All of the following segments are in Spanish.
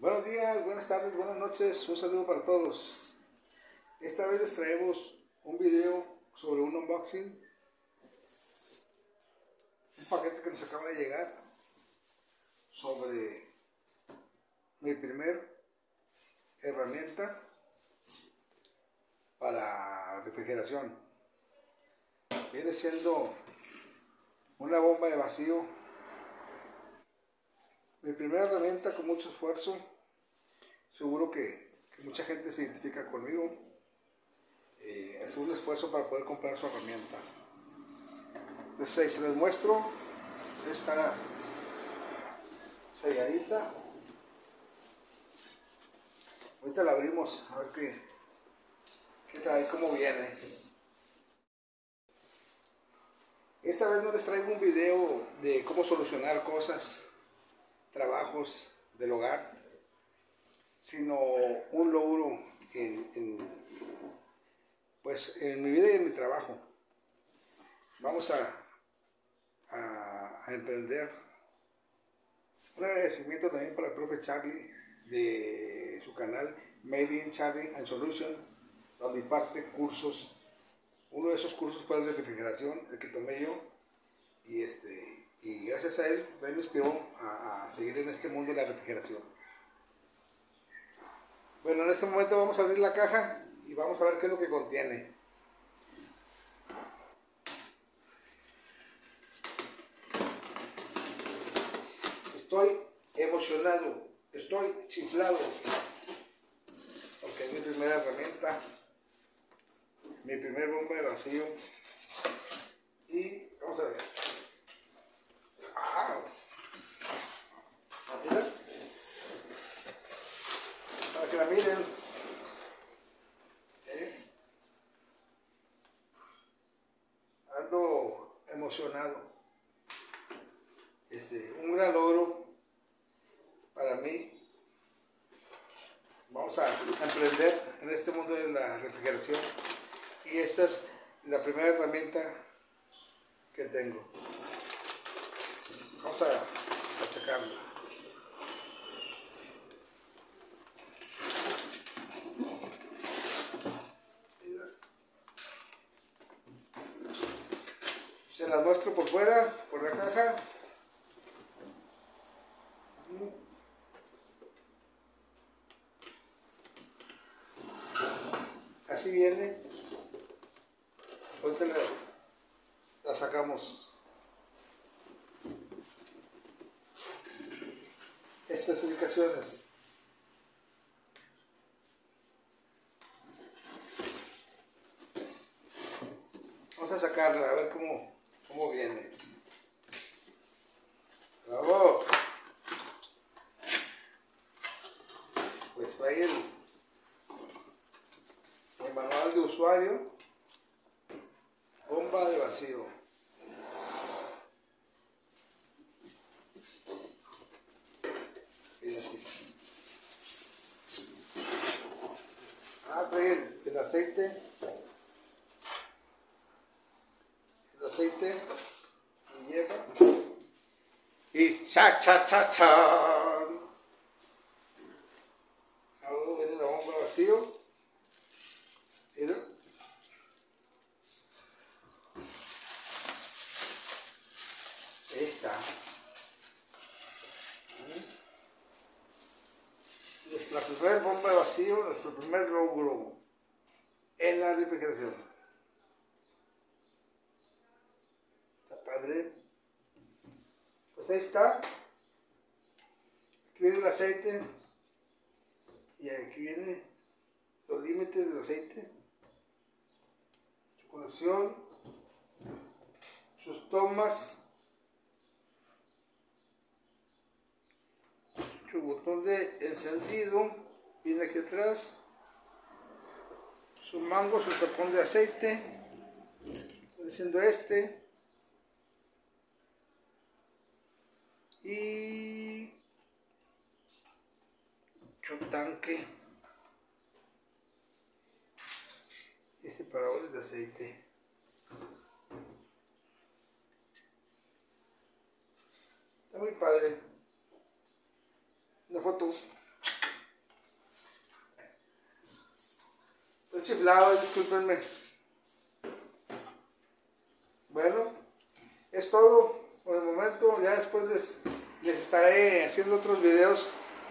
Buenos días, buenas tardes, buenas noches, un saludo para todos. Esta vez les traemos un video sobre un unboxing, un paquete que nos acaba de llegar sobre mi primer herramienta para refrigeración. Viene siendo una bomba de vacío. Mi primera herramienta con mucho esfuerzo. Seguro que mucha gente se identifica conmigo. Es un esfuerzo para poder comprar su herramienta. Entonces ahí se les muestro. Está selladita. Ahorita la abrimos a ver qué trae, cómo viene. Esta vez no les traigo un video de cómo solucionar cosas, trabajos del hogar, sino un logro pues en mi vida y en mi trabajo. Vamos a emprender. Un agradecimiento también para el profe Charlie de su canal Made in Charlie and Solution, donde imparte cursos. Uno de esos cursos fue el de refrigeración, el que tomé yo, y gracias a él me inspiró a seguir en este mundo de la refrigeración. Bueno, en este momento vamos a abrir la caja y vamos a ver qué es lo que contiene. Estoy emocionado, estoy chiflado, porque es mi primera herramienta, mi primer bomba de vacío. Y vamos a ver. ¡Wow! Mira, para que la miren. Ando emocionado. Un gran logro para mí. Vamos a emprender en este mundo de la refrigeración, y esta es la primera herramienta que tengo. Vamos a checarla. Se las muestro por fuera, por la caja. Así viene. Ahorita la sacamos. Especificaciones. Vamos a sacarla, a ver cómo viene. ¡Bravo! Pues trae el manual de usuario. Bomba de vacío. Trae el aceite. El aceite y lleva. Y cha cha cha cha. Luego viene la bomba de vacío. Esta es la primera bomba de vacío, nuestro primer logro en la refrigeración. Está padre. Pues ahí está. Aquí viene el aceite y aquí vienen los límites del aceite, su conexión, sus tomas, su botón de encendido viene aquí atrás, su mango, su tapón de aceite, estoy diciendo y su tanque, separadores de aceite. Está muy padre. Una foto. chiflado, discúlpenme. Bueno, es todo por el momento. Ya después les estaré haciendo otros videos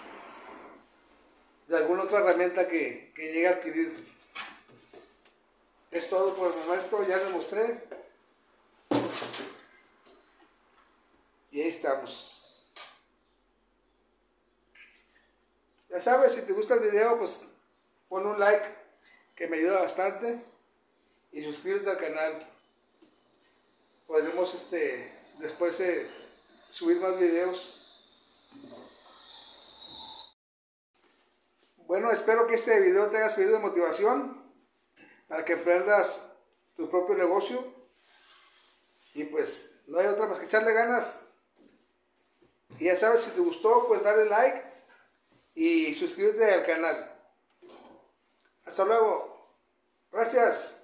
de alguna otra herramienta que llegue a adquirir. Es todo por el momento, ya les mostré. Y ahí estamos. Ya sabes, si te gusta el video, pues pon un like, que me ayuda bastante. Y suscríbete al canal. Podremos después subir más videos. Bueno, espero que este video te haya servido de motivación para que emprendas tu propio negocio. Y pues no hay otra más que echarle ganas. Y ya sabes, si te gustó, pues dale like y suscríbete al canal. Hasta luego. Gracias.